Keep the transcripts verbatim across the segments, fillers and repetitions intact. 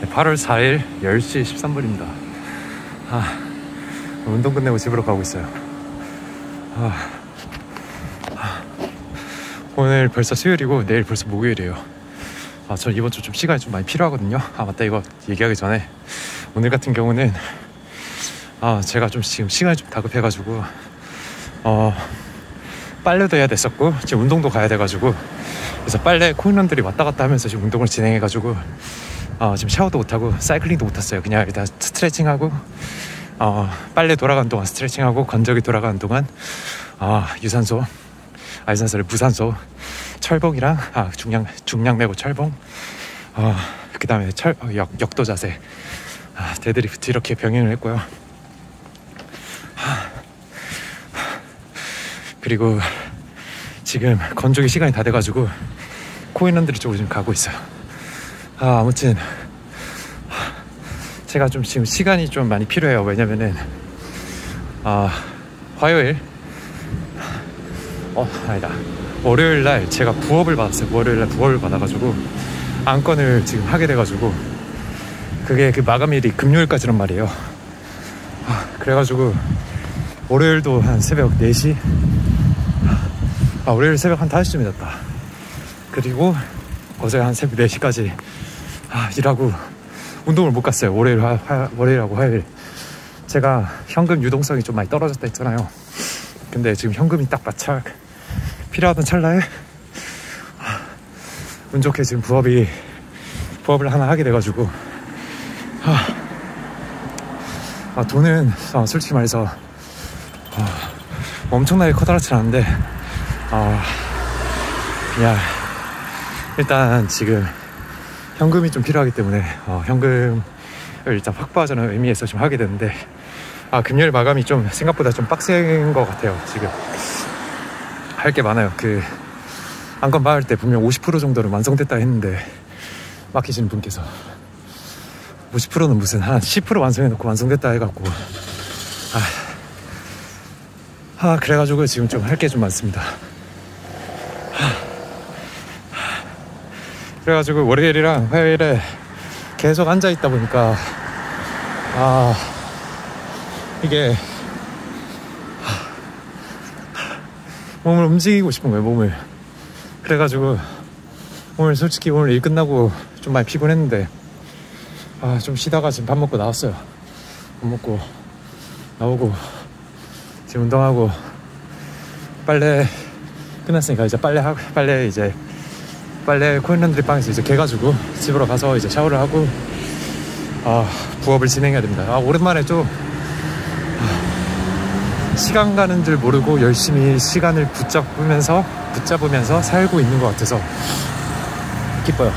팔월 사일 열 시 십삼 분입니다. 아, 운동 끝내고 집으로 가고 있어요. 아, 아, 오늘 벌써 수요일이고 내일 벌써 목요일이에요. 아, 전 이번 주 좀 시간이 좀 많이 필요하거든요. 아, 맞다, 이거 얘기하기 전에 오늘 같은 경우는 아, 제가 좀 지금 시간이 좀 다급해가지고 어, 빨래도 해야 됐었고 지금 운동도 가야 돼가지고, 그래서 빨래 코인런들이 왔다 갔다 하면서 지금 운동을 진행해가지고 어, 지금 샤워도 못하고 사이클링도 못했어요. 그냥 일단 스트레칭하고 어, 빨래 돌아가는 동안 스트레칭하고 건조기 돌아가는 동안 어, 유산소, 아, 유산소를 무산소 철봉이랑 아, 중량, 중량 메고 철봉, 어, 그 다음에 철, 어, 역, 역도 자세, 아, 데드리프트 이렇게 병행을 했고요. 하, 그리고 지금 건조기 시간이 다 돼가지고 코인런드리 쪽으로 지금 가고 있어요. 아, 아무튼 제가 좀 지금 시간이 좀 많이 필요해요. 왜냐면은 아, 화요일 어 아니다 월요일날 제가 부업을 받았어요. 월요일날 부업을 받아가지고 안건을 지금 하게 돼가지고 그게 그 마감일이 금요일까지란 말이에요. 아, 그래가지고 월요일도 한 새벽 네 시, 아, 월요일 새벽 한 다섯 시쯤에 잤다. 그리고 어제 한 새벽 네 시까지 아, 일하고 운동을 못 갔어요. 월요일, 화, 화, 월요일하고 화요일. 제가 현금 유동성이 좀 많이 떨어졌다 했잖아요. 근데 지금 현금이 딱 마찰 필요하던 찰나에 아, 운 좋게 지금 부업이 부업을 하나 하게 돼가지고 아, 아, 돈은 어, 솔직히 말해서 어, 엄청나게 커다랗진 않은데 어, 그냥 일단 지금 현금이 좀 필요하기 때문에 어, 현금을 일단 확보하자는 의미에서 좀 하게 되는데, 아, 금요일 마감이 좀 생각보다 좀 빡센 것 같아요. 지금 할 게 많아요. 그 안건 받을 때 분명 오십 퍼센트 정도는 완성됐다 했는데 맡기시는 분께서 오십 퍼센트는 무슨 한 십 퍼센트 완성해놓고 완성됐다 해갖고 아, 아 그래가지고 지금 좀 할 게 좀 많습니다. 그래가지고 월요일이랑 화요일에 계속 앉아있다 보니까 아 이게 몸을 움직이고 싶은 거예요. 몸을. 그래가지고 오늘 솔직히 오늘 일 끝나고 좀 많이 피곤했는데 아, 좀 쉬다가 지금 밥 먹고 나왔어요. 밥 먹고 나오고 지금 운동하고 빨래 끝났으니까 이제 빨래 하고 빨래 이제 빨래 코인런드리 방에서 이제 개가지고 집으로 가서 이제 샤워를 하고 아, 부업을 진행해야 됩니다. 아, 오랜만에 좀 아, 시간 가는 줄 모르고 열심히 시간을 붙잡으면서 붙잡으면서 살고 있는 것 같아서 기뻐요.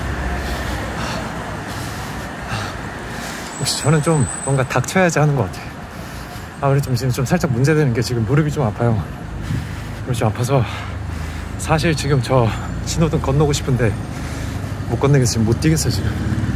혹시 저는 좀 뭔가 닥쳐야지 하는 것 같아요. 아, 그래 좀 지금 좀 살짝 문제되는 게 지금 무릎이 좀 아파요. 무릎이 좀 아파서 사실 지금 저 신호등 건너고 싶은데 못 건너겠어요. 지금 못 뛰겠어요 지금.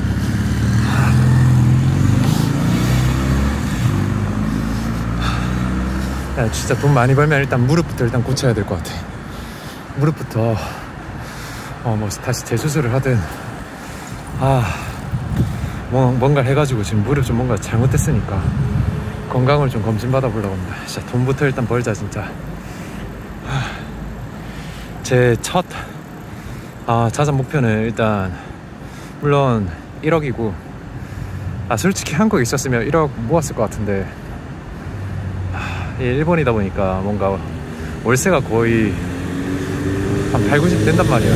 야, 진짜 돈 많이 벌면 일단 무릎부터 일단 고쳐야 될 것 같아. 무릎부터 어, 뭐 다시 재수술을 하든 아, 뭐 뭔가를 해가지고 지금 무릎 좀 뭔가 잘못됐으니까 건강을 좀 검진받아 보려고 합니다. 진짜 돈부터 일단 벌자 진짜. 제 첫 아, 자산 목표는 일단 물론 일억이고 아, 솔직히 한국에 있었으면 일억 모았을 것 같은데 아, 일본이다 보니까 뭔가 월세가 거의 한 팔구십 된단 말이야.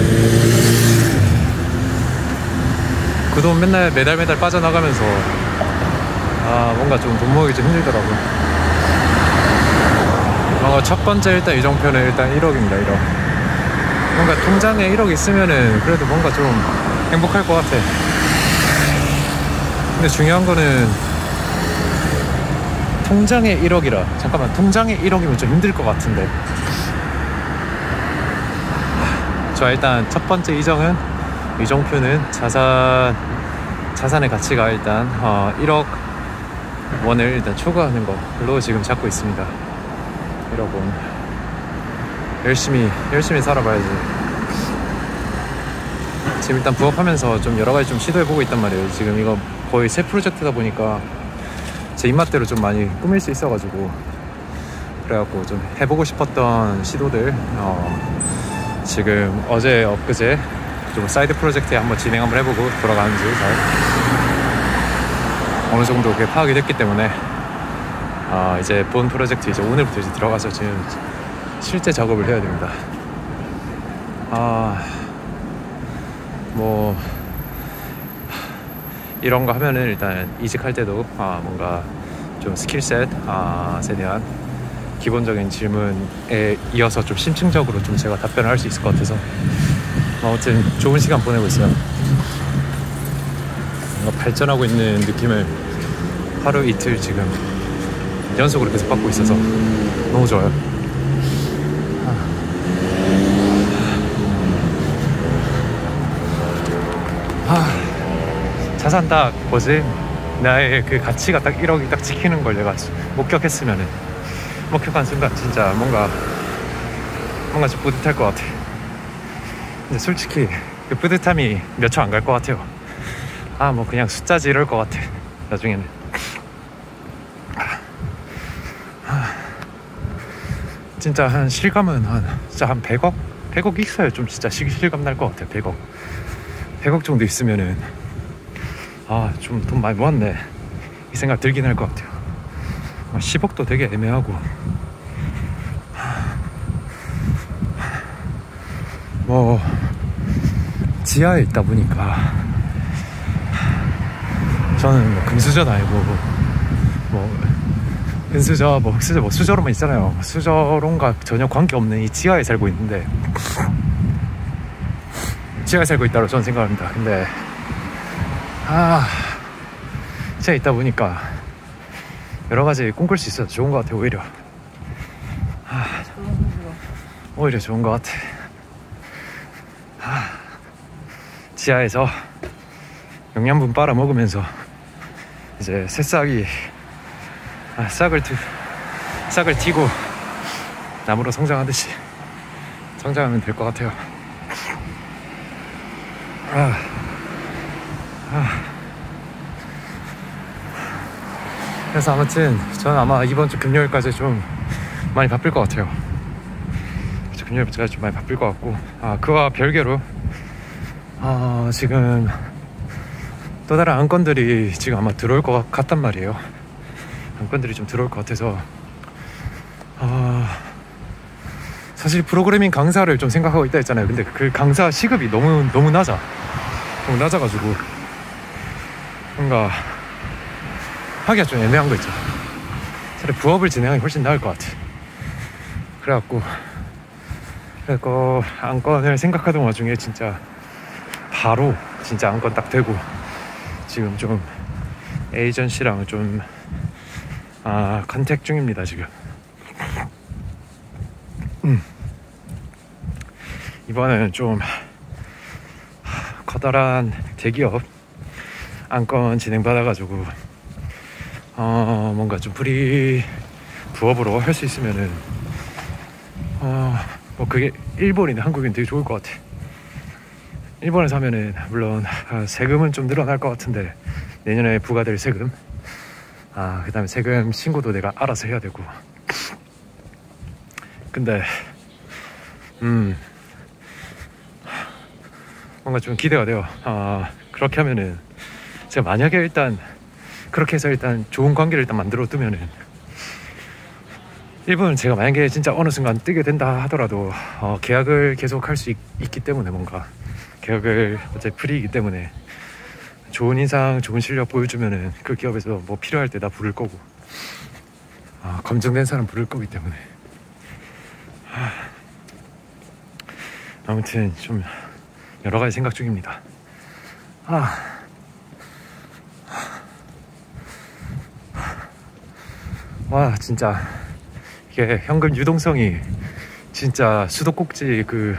그 돈 맨날 매달 매달 빠져나가면서 아, 뭔가 좀 돈 모으기 좀 힘들더라고. 뭔가 첫 번째 일단 이정표는 일단 일억입니다. 일억. 뭔가 통장에 일억 있으면은 그래도 뭔가 좀 행복할 것 같아. 근데 중요한 거는 통장에 일억이라 잠깐만 통장에 일억이면 좀 힘들 것 같은데. 저 일단 첫 번째 이정은 이정표는 자산 자산의 가치가 일단 어, 일억 원을 일단 초과하는 걸로 지금 잡고 있습니다. 일억 원 열심히 열심히 살아봐야지. 지금 일단 부업하면서 좀 여러 가지 좀 시도해보고 있단 말이에요. 지금 이거 거의 새 프로젝트다 보니까 제 입맛대로 좀 많이 꾸밀 수 있어가지고, 그래갖고 좀 해보고 싶었던 시도들 어, 지금 어제 엊그제 좀 사이드 프로젝트에 한번 진행 한번 해보고 돌아가는지 잘 어느 정도 그게 파악이 됐기 때문에 어, 이제 본 프로젝트 이제 오늘부터 이제 들어가서 지금 실제 작업을 해야 됩니다. 아, 뭐 이런 거 하면은 일단 이직할 때도 아, 뭔가 좀 스킬셋 아, 에 대한 기본적인 질문에 이어서 좀 심층적으로 좀 제가 답변을 할 수 있을 것 같아서 아무튼 좋은 시간 보내고 있어요. 뭔가 발전하고 있는 느낌을 하루 이틀 지금 연속으로 계속 받고 있어서 너무 좋아요. 아, 자산 딱 뭐지? 나의 그 가치가 딱 일억이 딱 지키는 걸 내가 목격했으면은, 목격한 순간 진짜 뭔가 뭔가 좀 뿌듯할 것 같아. 근데 솔직히 그 뿌듯함이 몇 초 안 갈 것 같아요. 아, 뭐 그냥 숫자지 이럴 것 같아 나중에는. 진짜 한 실감은 한 진짜 한 백억? 백억 있어야 좀 진짜 실감 날 것 같아요. 백억 백억 정도 있으면은 아, 좀 돈 많이 모았네 이 생각 들긴 할 것 같아요. 십억도 되게 애매하고, 뭐 지하에 있다 보니까 저는 뭐 금수저는 아니고 뭐 은수저 뭐 흑수저 뭐 수저로만 있잖아요. 수저론과 전혀 관계없는 이 지하에 살고 있는데, 지하에 살고 있다고 저는 생각합니다. 근데 아, 지하에 있다 보니까 여러 가지 꿈꿀 수 있어서 좋은 것 같아요. 오히려 아, 오히려 좋은 것 같아. 아, 지하에서 영양분 빨아 먹으면서 이제 새싹이 아, 싹을 트, 싹을 튀고 나무로 성장하듯이 성장하면 될 것 같아요. 아, 아. 그래서 아무튼 저는 아마 이번 주 금요일까지 좀 많이 바쁠 것 같아요. 금요일까지 좀 많이 바쁠 것 같고, 아, 그와 별개로 아, 지금 또 다른 안건들이 지금 아마 들어올 것 같단 말이에요. 안건들이 좀 들어올 것 같아서 아, 사실 프로그래밍 강사를 좀 생각하고 있다 했잖아요. 근데 그 강사 시급이 너무 너무 낮아 너무 낮아가지고 뭔가 하기가 좀 애매한 거 있죠. 차라리 부업을 진행하기 훨씬 나을 것 같아. 그래갖고 그래갖고 안건을 생각하던 와중에 진짜 바로 진짜 안건 딱 되고 지금 좀 에이전시랑 좀 아, 컨택 중입니다 지금. 음. 이번에는 좀 커다란 대기업 안건 진행받아가지고 어, 뭔가 좀 프리 부업으로 할 수 있으면은 어, 뭐 그게 일본이나 한국인 되게 좋을 것 같아. 일본에서 하면은 물론 세금은 좀 늘어날 것 같은데 내년에 부과될 세금, 아, 그 다음에 세금 신고도 내가 알아서 해야 되고. 근데 음 뭔가 좀 기대가 돼요. 아, 그렇게 하면은 제가 만약에 일단 그렇게 해서 일단 좋은 관계를 일단 만들어 두면은 일본은 제가 만약에 진짜 어느 순간 뜨게 된다 하더라도 어, 계약을 계속 할 수 있기 때문에, 뭔가 계약을 어차피 프리이기 때문에 좋은 인상 좋은 실력 보여주면은 그 기업에서 뭐 필요할 때 다 부를 거고, 아, 검증된 사람 부를 거기 때문에 하, 아무튼 좀 여러 가지 생각 중입니다. 아, 와, 진짜 이게 현금 유동성이 진짜 수도꼭지 그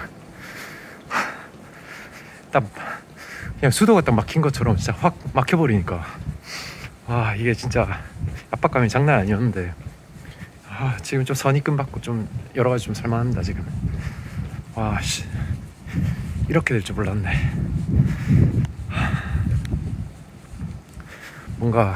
딱 그냥 수도가 딱 막힌 것처럼 진짜 확 막혀버리니까, 와, 이게 진짜 압박감이 장난 아니었는데, 아, 지금 좀 선입금 받고 좀 여러 가지 좀 살만합니다 지금. 와, 씨, 이렇게 될 줄 몰랐네. 뭔가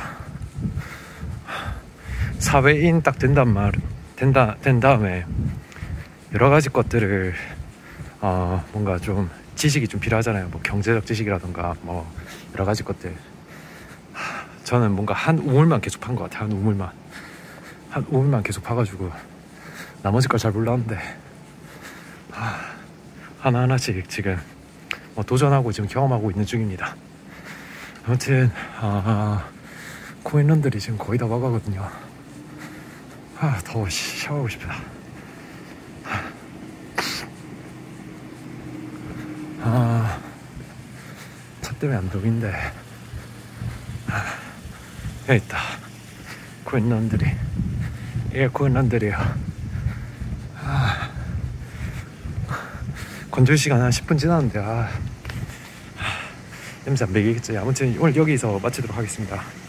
사회인 딱 된단 말 된다 된 다음에 여러 가지 것들을 어 뭔가 좀 지식이 좀 필요하잖아요. 뭐 경제적 지식이라던가 뭐 여러 가지 것들. 저는 뭔가 한 우물만 계속 판 것 같아요. 한 우물만 한 우물만 계속 파가지고 나머지 걸 잘 몰랐는데 하나하나씩 지금 뭐 도전하고 지금 경험하고 있는 중입니다. 아무튼 아, 코인런들이 지금 거의 다 와가거든요. 아 더워. 샤워하고 싶다. 아, 차 때문에 안 더운데. 아, 여기 있다. 코인런들이. 이게 코인런들이에요. 아, 건조 시간 한 십 분 지났는데 아, 냄새 안 배기겠지. 아무튼 오늘 여기서 마치도록 하겠습니다.